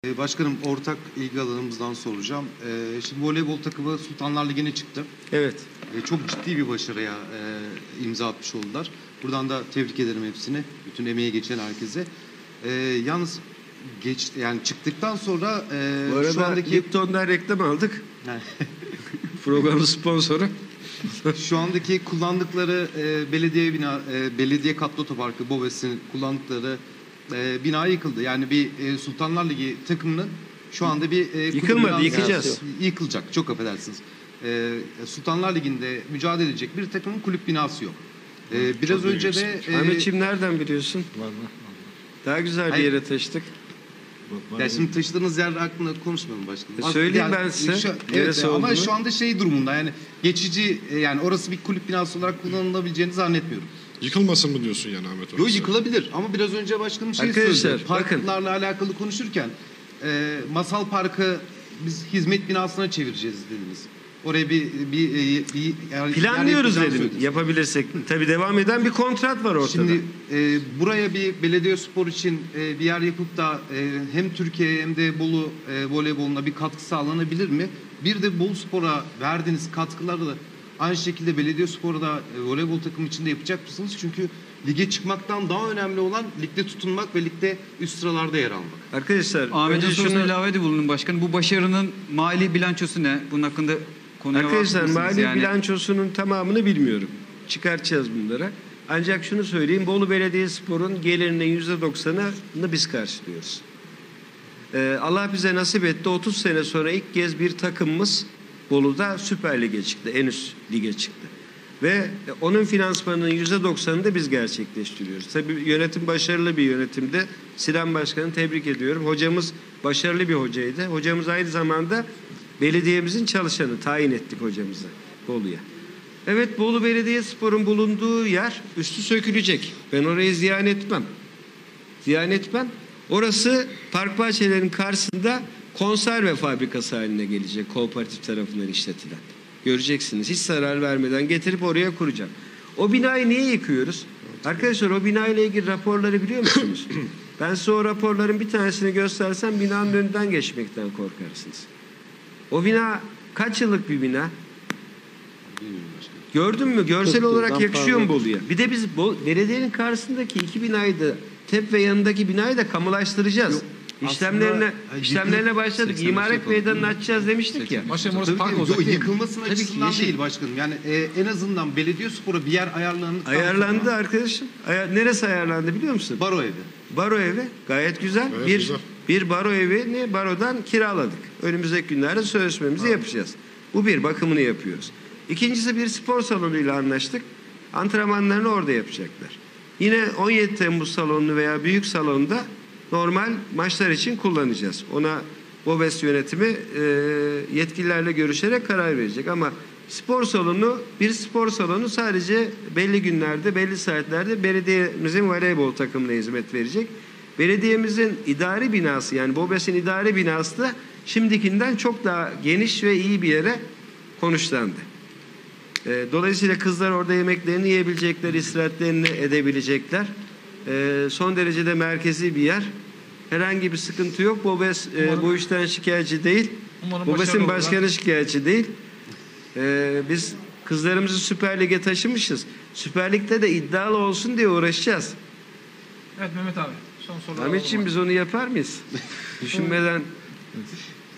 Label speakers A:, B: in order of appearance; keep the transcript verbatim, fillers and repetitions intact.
A: E, başkanım, ortak ilgi alanımızdan soracağım. E, şimdi voleybol takımı Sultanlar Ligi'ne çıktı.
B: Evet.
A: E, çok ciddi bir başarıya e, imza atmış oldular. Buradan da tebrik ederim hepsini. Bütün emeğe geçen herkese. E, yalnız geç, yani çıktıktan sonra e,
B: Bu arada
A: şu andaki
B: Lipton'dan reklam aldık. Programın sponsoru.
A: şu andaki kullandıkları e, belediye bina, e, belediye katlı otoparkı Bobes'in kullandıkları e, bina yıkıldı. Yani bir e, Sultanlar Ligi takımının şu anda bir e,
B: Yıkılmadı,
A: kulübü-
B: yıkacağız.
A: Yıkılacak. Çok affedersiniz. E, Sultanlar Ligi'nde mücadele edecek bir takımın kulüp binası yok. E, biraz
C: Çok
A: önce
C: büyük
A: de
C: sıkıntı.
A: e,
B: Ahmetciğim nereden biliyorsun?
C: Var mı?
B: Daha güzel bir
A: Hayır.
B: yere taşıdık.
A: ya şimdi taşıdığınız yer hakkında konuşmayalım başkanım.
B: E, söyleyeyim
A: Yani
B: ben size
A: şu-
B: neresi
A: evet, ama
B: olduğunu.
A: şu anda şey durumunda, yani geçici, e, yani orası bir kulüp binası olarak kullanılabileceğini zannetmiyorum.
C: Yıkılmasın mı diyorsun yani Ahmet
A: Yok,
C: orası?
A: yıkılabilir ama biraz önce başkanım şey
B: Arkadaşlar,
A: söyledi.
B: bakın.
A: Parklarla alakalı konuşurken e, Masal Parkı biz hizmet binasına çevireceğiz dediniz. Oraya bir bir, bir, bir yer-
B: Planlıyoruz
A: yer yapacağını
B: dedim.
A: söylediniz.
B: Yapabilirsek. Tabii devam eden bir kontrat var ortada.
A: Şimdi e, buraya bir belediye spor için e, bir yer yapıp da e, hem Türkiye hem de Bolu e, voleyboluna bir katkı sağlanabilir mi? Bir de Bolu Spor'a verdiğiniz katkıları da aynı şekilde belediye sporu da e, voleybol takımı içinde yapacak mısınız? Çünkü lige çıkmaktan daha önemli olan ligde tutunmak ve ligde üst sıralarda yer almak.
B: Arkadaşlar
D: Ahmet'in
B: önce
D: sorusuna
B: şunu...
D: ilavede bulunun başkanım. Bu başarının mali bilançosu ne? Bunun hakkında konuya
B: Arkadaşlar
D: vakıf mısınız?
B: mali
D: Yani
B: bilançosunun tamamını bilmiyorum. Çıkartacağız bunlara. Ancak şunu söyleyeyim. Bolu Belediyespor'un gelirinin yüzde doksanını biz karşılıyoruz. Ee, Allah bize nasip etti. otuz sene sonra ilk kez bir takımımız Bolu'da Süper Lig'e çıktı. En üst lige çıktı. Ve onun finansmanının yüzde doksanını da biz gerçekleştiriyoruz. Tabii yönetim başarılı bir yönetimde. Sinan Başkan'ı tebrik ediyorum. Hocamız başarılı bir hocaydı. Hocamız aynı zamanda belediyemizin çalışanı. Tayin ettik hocamızı Bolu'ya. Evet, Bolu Belediyespor'un bulunduğu yer üstü sökülecek. Ben orayı ziyan etmem. Ziyan etmem. Orası park bahçelerinin karşısında konserve fabrikası haline gelecek. Kooperatif tarafından işletilen. Göreceksiniz. Hiç zarar vermeden getirip oraya kuracağım. O binayı niye yıkıyoruz? Arkadaşlar, o binayla ilgili raporları biliyor musunuz? Ben size o raporların bir tanesini göstersem binanın önünden geçmekten korkarsınız. O bina kaç yıllık bir bina? Gördün mü? Görsel olarak yakışıyor mu Bolu'ya? Bir de biz Bol- belediyenin karşısındaki iki binayı da TEP ve yanındaki binayı da kamulaştıracağız.
A: Yok,
B: İşlemlerine
A: aslında,
B: işlemlerine başladık.
A: seksen beş
B: İmaret
A: yapalım.
B: meydanını açacağız demiştik ya.
C: Başkanım orası
A: Tabii
C: park
A: ki,
C: olacak
A: yok,
C: değil mi?
A: yıkılmasının
B: Tabii ki
A: açısından
B: yeşil.
A: değil başkanım. Yani e, en azından belediye spora bir yer ayarlandı.
B: Ayarlandı arkadaşım. Aya- neresi ayarlandı biliyor musun?
A: Baro evi.
B: Baro evi gayet güzel.
C: Gayet
B: bir
C: güzel.
B: bir baro evini barodan kiraladık. Önümüzdeki günlerde sözleşmemizi yapacağız. Bu bir, bakımını yapıyoruz. İkincisi, bir spor salonuyla anlaştık. Antrenmanlarını orada yapacaklar. Yine on yedi Temmuz salonunu veya büyük salonda normal maçlar için kullanacağız. Ona Bobes yönetimi e, yetkililerle görüşerek karar verecek. Ama spor salonu, bir spor salonu sadece belli günlerde, belli saatlerde belediyemizin voleybol takımına hizmet verecek. Belediyemizin idari binası, yani Bobes'in idari binası da şimdikinden çok daha geniş ve iyi bir yere konuşlandı. E, dolayısıyla kızlar orada yemeklerini yiyebilecekler, istirahatlerini edebilecekler. E, son derecede merkezi bir yer. Herhangi bir sıkıntı yok. Bobes e, bu işten şikayetçi değil.
C: Umarım
B: Bobes'in
C: başarılı
B: başkanı
C: olurlar.
B: şikayetçi değil. E, biz kızlarımızı Süper Lig'e taşımışız. Süper Lig'de de iddialı olsun diye uğraşacağız.
E: Evet Mehmet abi. Son sorular.
B: Ahmetciğim, biz onu yapar mıyız? Düşünmeden